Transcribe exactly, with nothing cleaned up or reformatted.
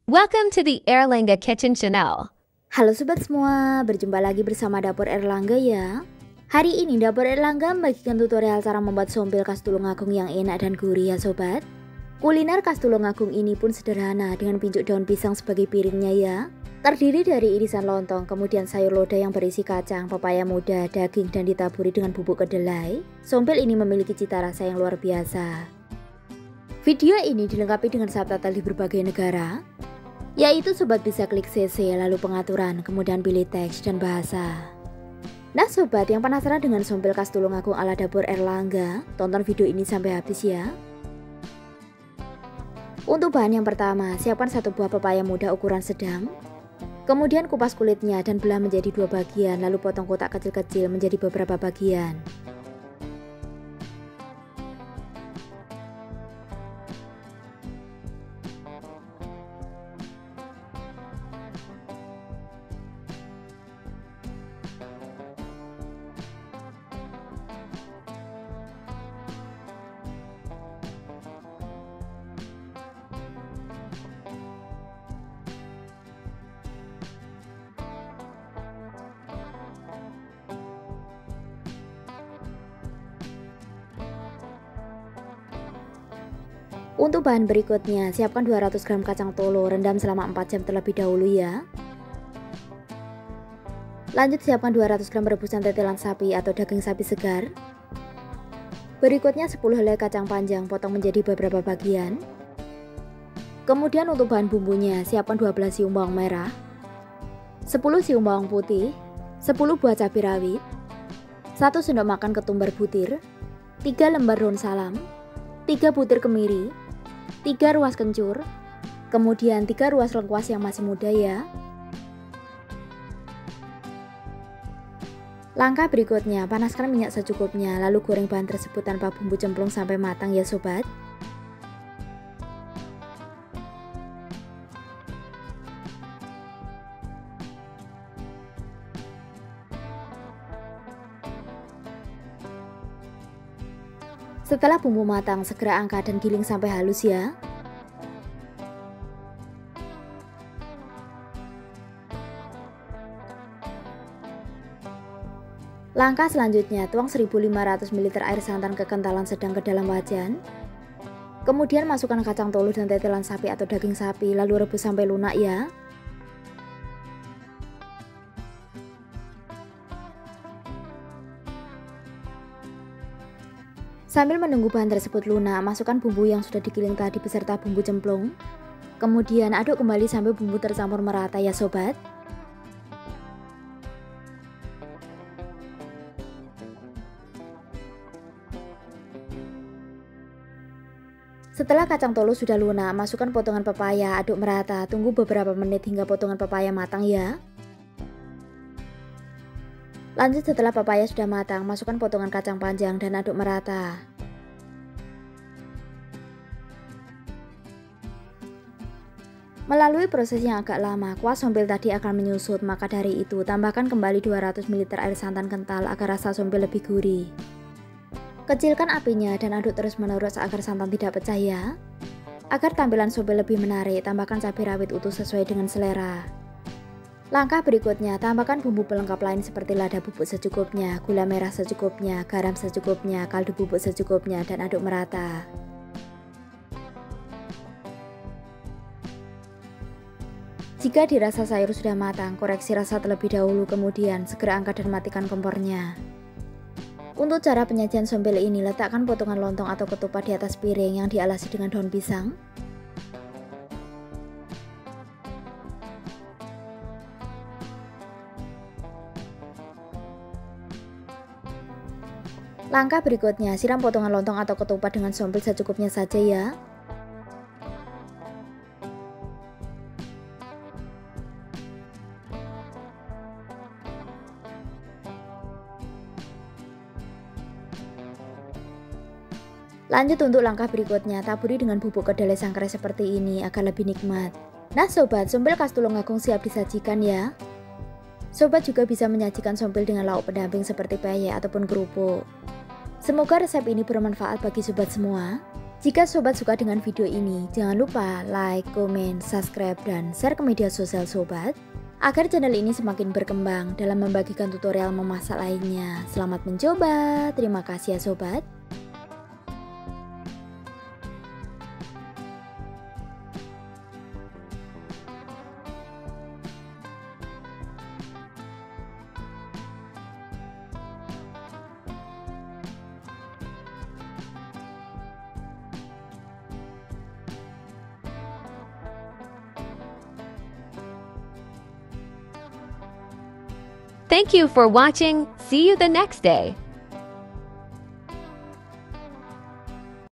Welcome to the Erlangga Kitchen Channel. Halo sobat semua, berjumpa lagi bersama Dapur Erlangga ya. Hari ini Dapur Erlangga membagikan tutorial cara membuat sompil khas Tulungagung yang enak dan gurih ya sobat. Kuliner khas Tulungagung ini pun sederhana dengan pincuk daun pisang sebagai piringnya ya. Terdiri dari irisan lontong, kemudian sayur lodeh yang berisi kacang, pepaya muda, daging dan ditaburi dengan bubuk kedelai. Sompil ini memiliki cita rasa yang luar biasa. Video ini dilengkapi dengan subtitle di berbagai negara, yaitu sobat bisa klik C C lalu pengaturan, kemudian pilih teks dan bahasa. Nah sobat yang penasaran dengan sompil khas Tulungagung ala Dapur Erlangga, tonton video ini sampai habis ya. Untuk bahan yang pertama, siapkan satu buah pepaya muda ukuran sedang. Kemudian kupas kulitnya dan belah menjadi dua bagian, lalu potong kotak kecil-kecil menjadi beberapa bagian. Untuk bahan berikutnya, siapkan dua ratus gram kacang tolo, rendam selama empat jam terlebih dahulu ya. Lanjut siapkan dua ratus gram rebusan tetelan sapi atau daging sapi segar. Berikutnya sepuluh helai kacang panjang, potong menjadi beberapa bagian. Kemudian untuk bahan bumbunya, siapkan dua belas siung bawang merah, sepuluh siung bawang putih, sepuluh buah cabai rawit, satu sendok makan ketumbar butir, tiga lembar daun salam, tiga butir kemiri, tiga ruas kencur, kemudian tiga ruas lengkuas yang masih muda ya. Langkah berikutnya, panaskan minyak secukupnya, lalu goreng bahan tersebut tanpa bumbu cemplung sampai matang ya sobat. Setelah bumbu matang, segera angkat dan giling sampai halus ya. Langkah selanjutnya, tuang seribu lima ratus mililiter air santan kekentalan sedang ke dalam wajan. Kemudian masukkan kacang tolo dan tetelan sapi atau daging sapi, lalu rebus sampai lunak ya. Sambil menunggu bahan tersebut lunak, masukkan bumbu yang sudah digiling tadi beserta bumbu cemplung. Kemudian aduk kembali sampai bumbu tercampur merata ya sobat. Setelah kacang tolo sudah lunak, masukkan potongan pepaya, aduk merata, tunggu beberapa menit hingga potongan pepaya matang ya. Lanjut setelah pepaya sudah matang, masukkan potongan kacang panjang dan aduk merata. Melalui proses yang agak lama, kuah sompil tadi akan menyusut, maka dari itu tambahkan kembali dua ratus mililiter air santan kental agar rasa sompil lebih gurih. Kecilkan apinya dan aduk terus-menerus agar santan tidak pecah ya. Agar tampilan sompil lebih menarik, tambahkan cabai rawit utuh sesuai dengan selera. Langkah berikutnya, tambahkan bumbu pelengkap lain seperti lada bubuk secukupnya, gula merah secukupnya, garam secukupnya, kaldu bubuk secukupnya, dan aduk merata. Jika dirasa sayur sudah matang, koreksi rasa terlebih dahulu, kemudian segera angkat dan matikan kompornya. Untuk cara penyajian sompil ini, letakkan potongan lontong atau ketupat di atas piring yang dialasi dengan daun pisang. Langkah berikutnya, siram potongan lontong atau ketupat dengan sompil secukupnya saja ya. Lanjut untuk langkah berikutnya, taburi dengan bubuk kedelai sangrai seperti ini agar lebih nikmat. Nah sobat, sompil khas Tulungagung siap disajikan ya. Sobat juga bisa menyajikan sompil dengan lauk pendamping seperti peyek ataupun kerupuk. Semoga resep ini bermanfaat bagi sobat semua. Jika sobat suka dengan video ini, jangan lupa like, komen, subscribe, dan share ke media sosial sobat agar channel ini semakin berkembang dalam membagikan tutorial memasak lainnya. Selamat mencoba, terima kasih ya sobat. Thank you for watching. See you the next day.